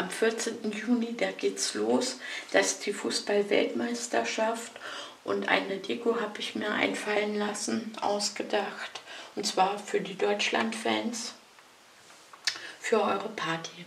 Am 14. Juni, da geht's los. Das ist die Fußball-Weltmeisterschaft und eine Deko habe ich mir einfallen lassen, ausgedacht. Und zwar für die Deutschland-Fans, für eure Party.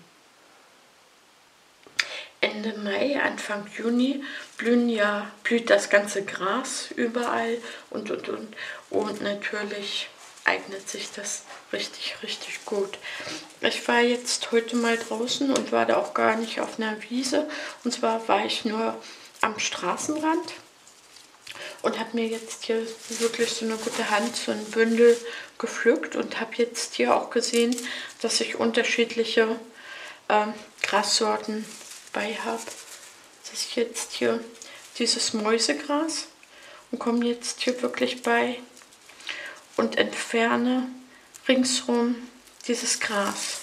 Ende Mai, Anfang Juni blüht das ganze Gras überall und natürlich eignet sich das richtig gut. Ich war jetzt heute mal draußen und war da auch gar nicht auf einer Wiese. Und zwar war ich nur am Straßenrand und habe mir jetzt hier wirklich so eine gute Hand, so ein Bündel gepflückt und habe jetzt hier auch gesehen, dass ich unterschiedliche Grassorten bei habe. Das ist jetzt hier dieses Mäusegras und komme jetzt hier wirklich bei und entferne ringsrum dieses Gras.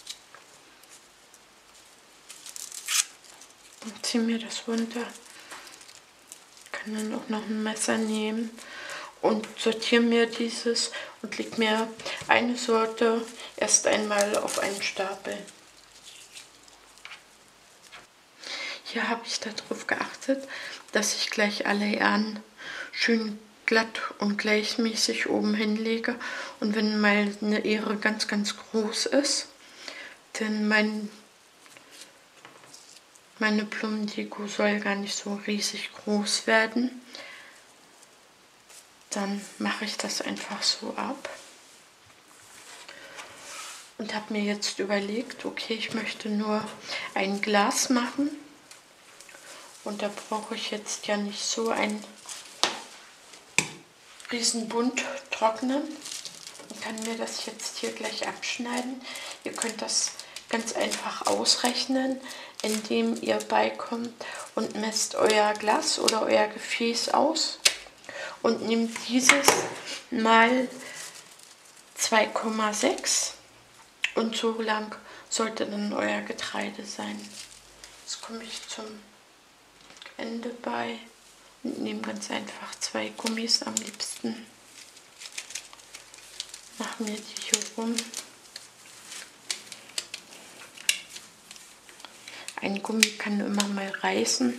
Und ziehe mir das runter. Kann dann auch noch ein Messer nehmen und sortiere mir dieses und lege mir eine Sorte erst einmal auf einen Stapel. Hier habe ich darauf geachtet, dass ich gleich alle Ähren schön glatt und gleichmäßig oben hinlege. Und wenn mal eine Ähre ganz groß ist, denn meine Blumendeko soll gar nicht so riesig groß werden, dann mache ich das einfach so ab. Und habe mir jetzt überlegt, okay, ich möchte nur ein Glas machen. Und da brauche ich jetzt ja nicht so ein Riesenbund trocknen. Ich kann mir das jetzt hier gleich abschneiden. Ihr könnt das ganz einfach ausrechnen, indem ihr beikommt und messt euer Glas oder euer Gefäß aus und nehmt dieses mal 2,6 und so lang sollte dann euer Getreide sein. Jetzt komme ich zum Ende bei und nehme ganz einfach 2 Gummis am liebsten. Mache mir die hier rum. Ein Gummi kann immer mal reißen.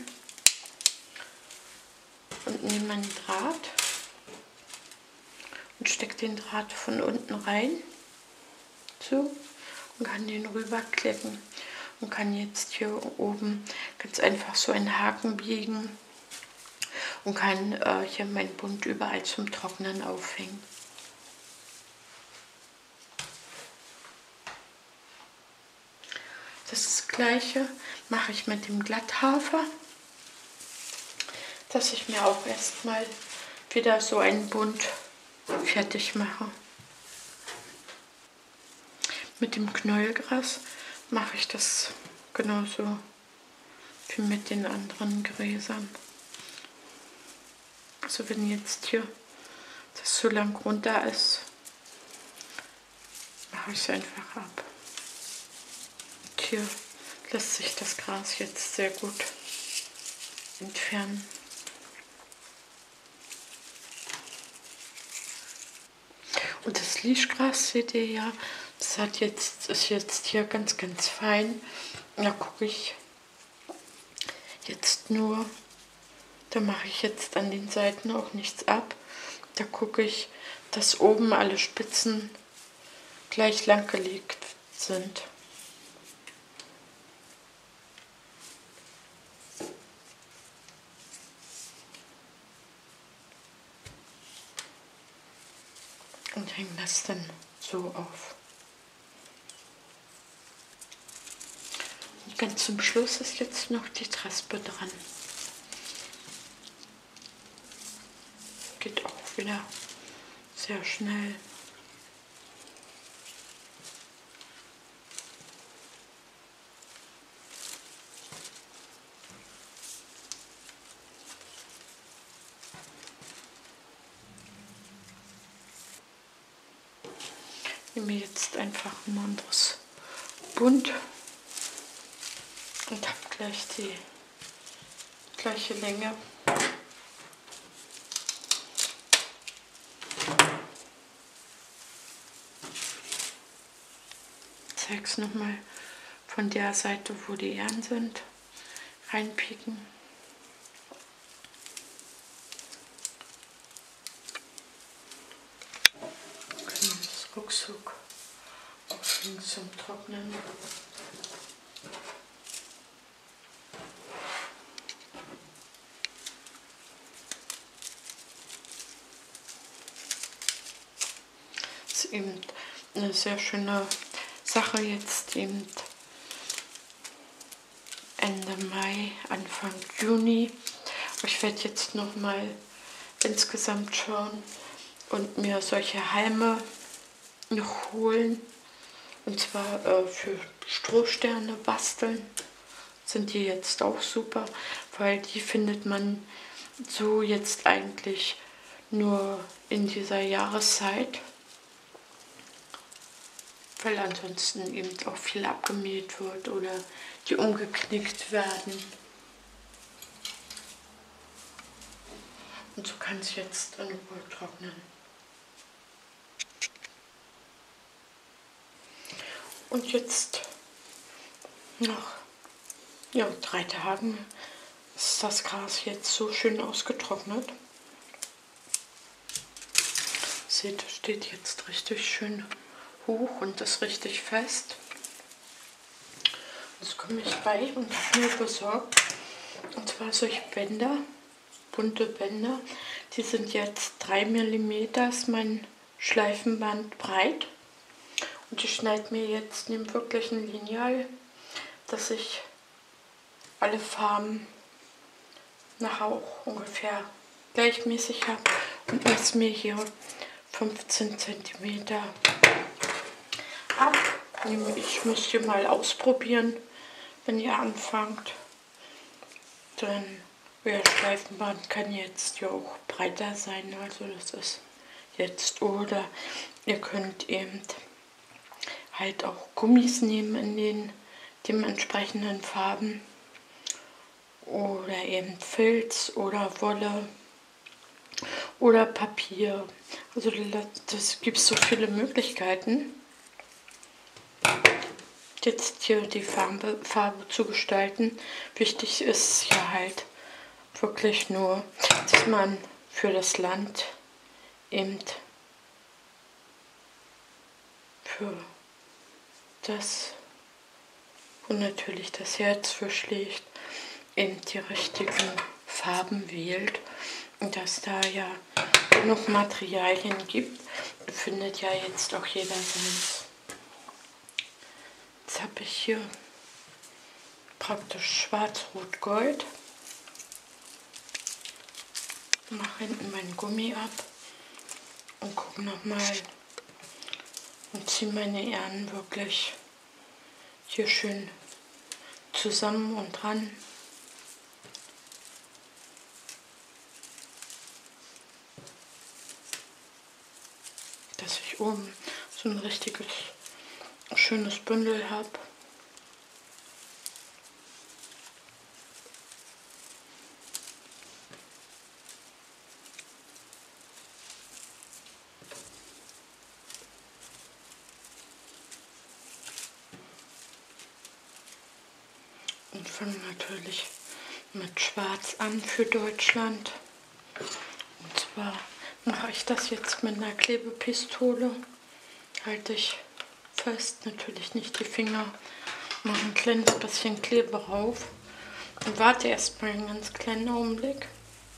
Und nehme meinen Draht und stecke den Draht von unten rein. So. Und kann den rüberklicken. Und kann jetzt hier oben ganz einfach so einen Haken biegen und kann hier mein Bund überall zum Trocknen aufhängen. Das gleiche mache ich mit dem Glatthafer, dass ich mir auch erstmal wieder so einen Bund fertig mache. Mit dem Knäuelgras mache ich das genauso wie mit den anderen Gräsern. Also wenn jetzt hier das so lang runter ist, mache ich es einfach ab. Und hier lässt sich das Gras jetzt sehr gut entfernen. Und das Lischgras seht ihr ja, das ist jetzt hier ganz fein. Da gucke ich jetzt nur, da mache ich jetzt an den Seiten auch nichts ab. Da gucke ich, dass oben alle Spitzen gleich lang gelegt sind. Und hänge das dann so auf. Und ganz zum Schluss ist jetzt noch die Trespe dran. Geht auch wieder sehr schnell. Ich nehme jetzt einfach ein anderes Bund und habe gleich die gleiche Länge. Ich zeige es nochmal von der Seite, wo die Ähren sind, reinpieken. Können das ruckzuck aufhängen zum Trocknen. Das ist eben eine sehr schöne Sache jetzt eben Ende Mai, Anfang Juni. Ich werde jetzt noch mal insgesamt schauen und mir solche Halme noch holen. Und zwar für Strohsterne basteln sind die jetzt auch super, weil die findet man so jetzt eigentlich nur in dieser Jahreszeit. Weil ansonsten eben auch viel abgemäht wird oder die umgeknickt werden. Und so kann es jetzt in Ruhe trocknen. Und jetzt nach 3 Tagen ist das Gras jetzt so schön ausgetrocknet. Seht, es steht jetzt richtig schön hoch und ist richtig fest. Das komme ich bei und habe mir besorgt. Und zwar solche Bänder, bunte Bänder. Die sind jetzt 3 mm, ist mein Schleifenband breit. Und ich schneide mir jetzt neben wirklich ein Lineal, dass ich alle Farben nachher auch ungefähr gleichmäßig habe und messe mir hier 15 cm ab. Ich müsst ihr mal ausprobieren, wenn ihr anfangt. Denn euer Schleifenband kann jetzt ja auch breiter sein, also das ist jetzt. Oder ihr könnt eben halt auch Gummis nehmen in den dementsprechenden Farben. Oder eben Filz oder Wolle oder Papier. Also das gibt so viele Möglichkeiten, jetzt hier die Farbe zu gestalten. Wichtig ist ja halt wirklich nur, dass man für das Land eben für das, wo natürlich das Herz für schlägt, eben die richtigen Farben wählt. Und dass da ja genug Materialien gibt, findet ja jetzt auch jeder seins. Jetzt habe ich hier praktisch Schwarz-Rot-Gold. Mache hinten meinen Gummi ab und gucke nochmal und ziehe meine Ähren wirklich hier schön zusammen und dran. Dass ich oben so ein richtiges schönes Bündel habe. Und fange natürlich mit Schwarz an für Deutschland. Und zwar mache ich das jetzt mit einer Klebepistole. Halte ich fest, natürlich nicht die Finger, mache ein kleines bisschen Klebe rauf und warte erstmal einen ganz kleinen Augenblick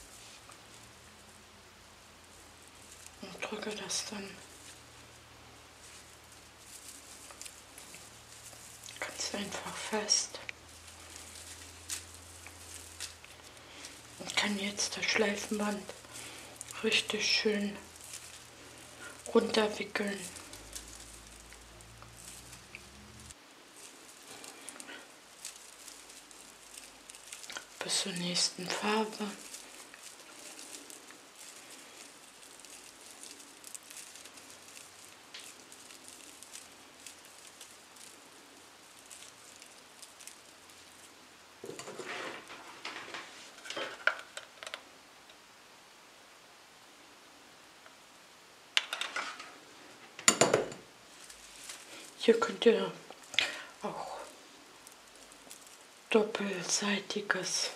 und drücke das dann ganz einfach fest. Und kann jetzt das Schleifenband richtig schön runterwickeln. Bis zur nächsten Farbe. Hier könnt ihr auch doppelseitiges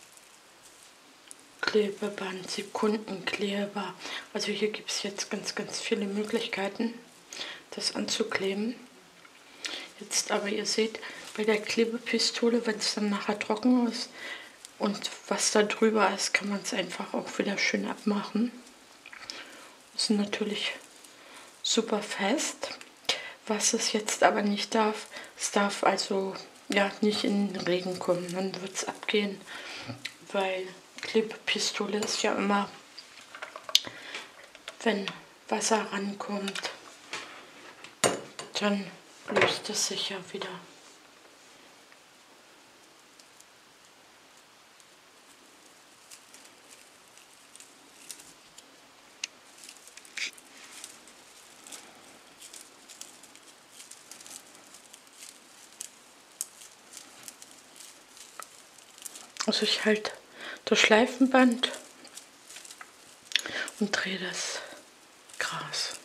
Klebeband, Sekundenkleber. Also hier gibt es jetzt ganz viele Möglichkeiten, das anzukleben. Jetzt aber, ihr seht, bei der Klebepistole, wenn es dann nachher trocken ist und was da drüber ist, kann man es einfach auch wieder schön abmachen. Ist natürlich super fest. Was es jetzt aber nicht darf, es darf also ja nicht in den Regen kommen, dann wird es abgehen, weil Klebepistole ist ja immer, wenn Wasser rankommt, dann löst es sich ja wieder. Also ich halte das Schleifenband und drehe das Gras.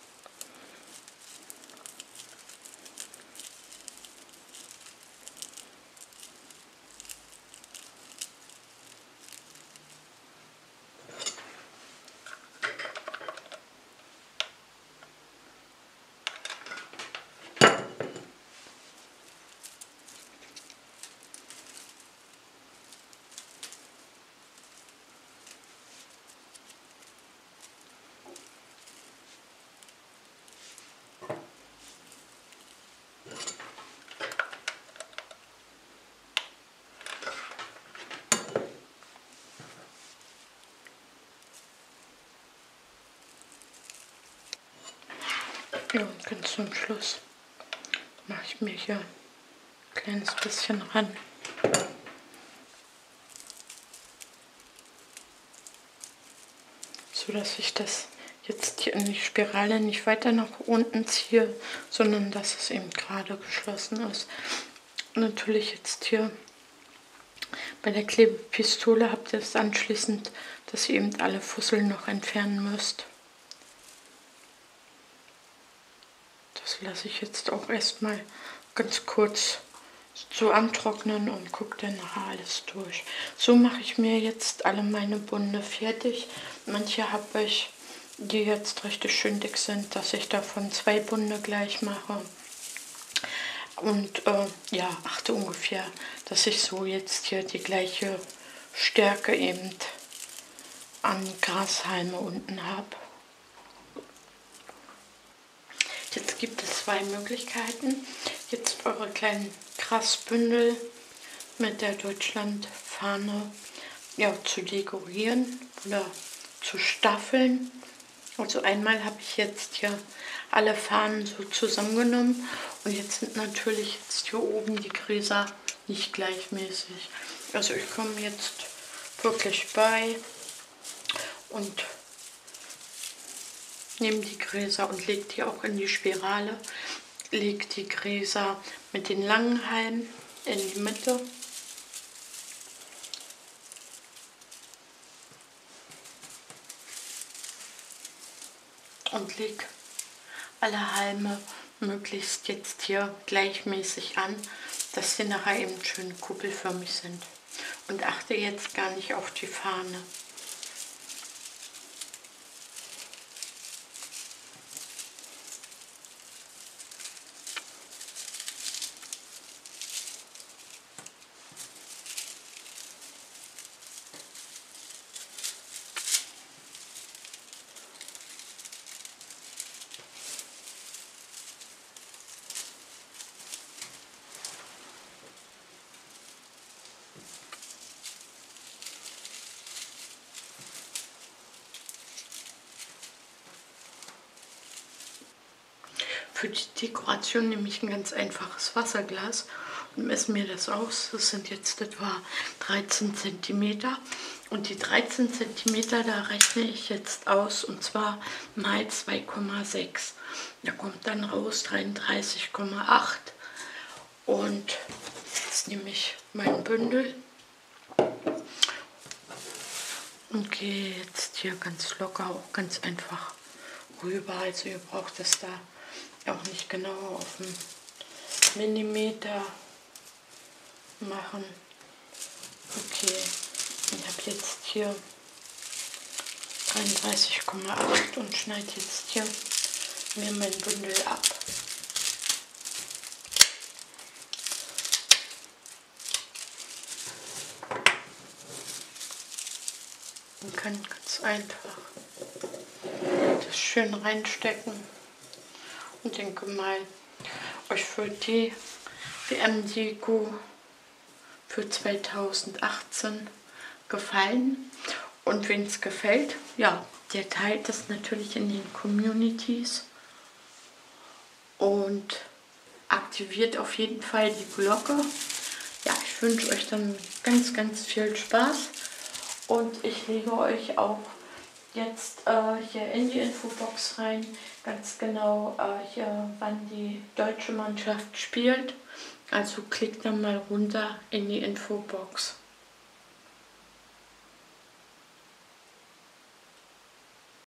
Ja, und ganz zum Schluss mache ich mir hier ein kleines bisschen ran. So dass ich das jetzt hier in die Spirale nicht weiter nach unten ziehe, sondern dass es eben gerade geschlossen ist. Natürlich jetzt hier bei der Klebepistole habt ihr es anschließend, dass ihr eben alle Fusseln noch entfernen müsst. Das lasse ich jetzt auch erstmal ganz kurz so antrocknen und gucke dann nachher alles durch. So mache ich mir jetzt alle meine Bunde fertig. Manche habe ich, die jetzt richtig schön dick sind, dass ich davon 2 Bunde gleich mache. Und ja, achte ungefähr, dass ich so jetzt hier die gleiche Stärke eben an Grashalme unten habe. Jetzt gibt es 2 Möglichkeiten, jetzt eure kleinen Grasbündel mit der Deutschlandfahne ja, zu dekorieren oder zu staffeln. Also einmal habe ich jetzt hier alle Fahnen so zusammengenommen und jetzt sind natürlich jetzt hier oben die Gräser nicht gleichmäßig. Also ich komme jetzt wirklich bei und nehme die Gräser und lege die auch in die Spirale. Lege die Gräser mit den langen Halmen in die Mitte. Und lege alle Halme möglichst jetzt hier gleichmäßig an, dass sie nachher eben schön kuppelförmig sind. Und achte jetzt gar nicht auf die Fahne. Für die Dekoration nehme ich ein ganz einfaches Wasserglas und messe mir das aus. Das sind jetzt etwa 13 cm. Und die 13 cm, da rechne ich jetzt aus, und zwar mal 2,6. Da kommt dann raus 33,8. Und jetzt nehme ich mein Bündel und gehe jetzt hier ganz locker, auch ganz einfach rüber. Also ihr braucht es da auch nicht genau auf einen Millimeter machen. Okay, ich habe jetzt hier 33,8 und schneide jetzt hier mir mein Bündel ab. Man kann ganz einfach das schön reinstecken und denke mal, euch wird die WM-Deko für 2018 gefallen. Und wenn es gefällt, ja, der teilt das natürlich in den Communities und aktiviert auf jeden Fall die Glocke. Ja, ich wünsche euch dann ganz, ganz viel Spaß und ich lege euch auch jetzt hier in die Infobox rein, ganz genau hier, wann die deutsche Mannschaft spielt. Also klickt dann mal runter in die Infobox.